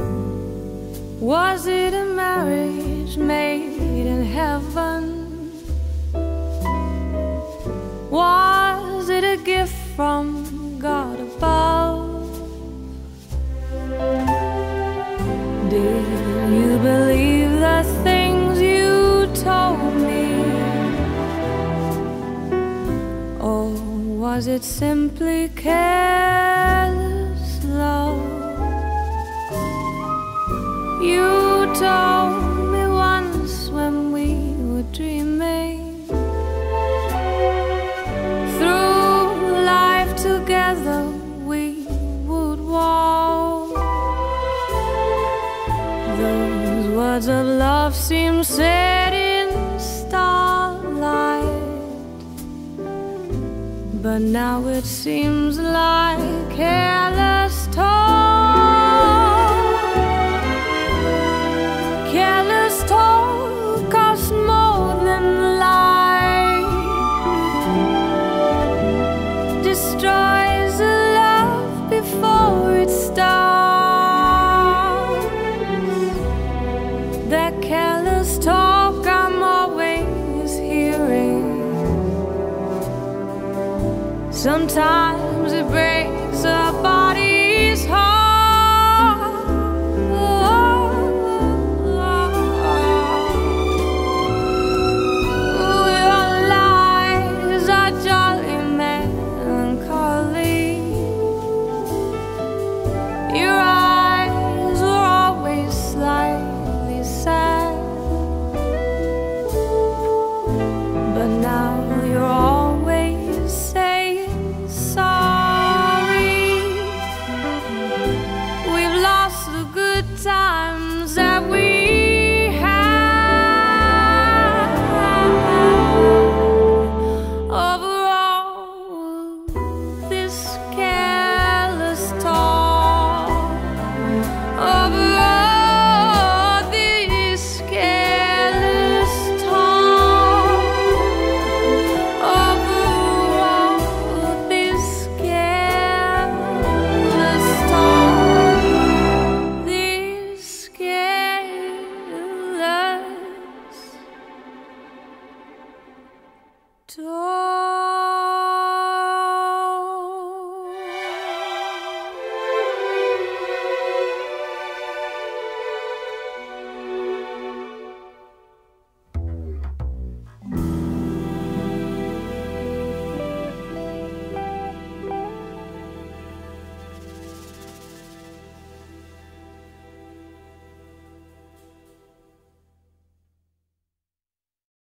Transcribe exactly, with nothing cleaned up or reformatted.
Was it a marriage made in heaven? Was it a gift from God above? Did you believe the things you told me? Or was it simply careless love? You told me once when we were dreaming through life together we would walk. Those words of love seem said in starlight, but now it seems like careless talk. Careless talk costs more than life, destroys the love before it starts. That careless talk I'm always hearing. Sometimes